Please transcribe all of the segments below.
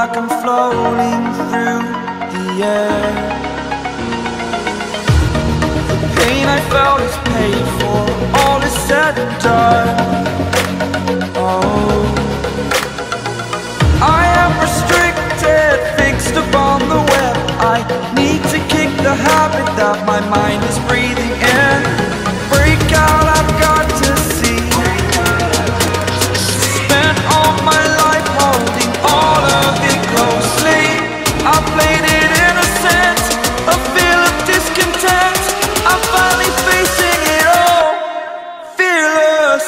like I'm floating through the air. The pain I felt is paid for, all is said and done. Oh, I am restricted, fixed upon the web. I need to kick the habit that my mind is breathing in. Break out, I've got to see. Spent all my life holding all of it closely. I played it innocent, a feel of discontent. I'm finally facing it all, fearless.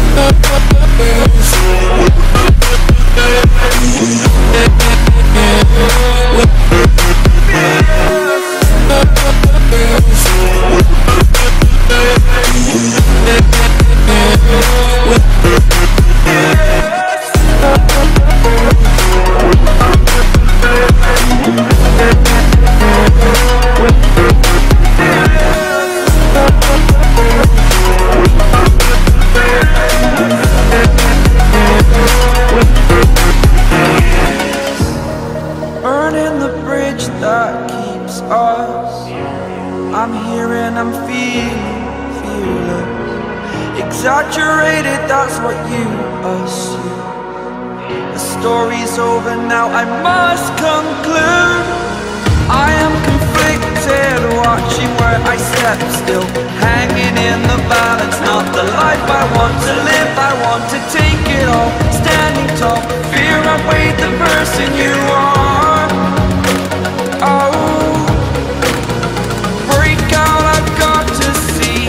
Burning the bridge that keeps us. I'm here and I'm feeling fearless. Exaggerated, that's what you assume. The story's over now, I must conclude. I am conflicted, watching where I step still, hanging in the balance. Not the life I want to live, I want to take it all. Standing tall, fear outweighed the person you are. Oh, break out, I've got to see.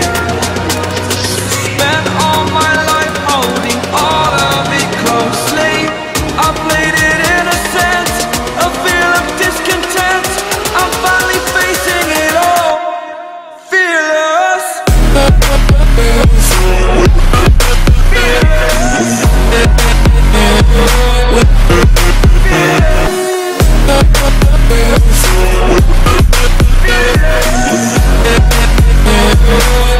Spent all my life holding all of it closely. I played it innocent, a feel of discontent. I'm finally facing it all, fearless. Yeah.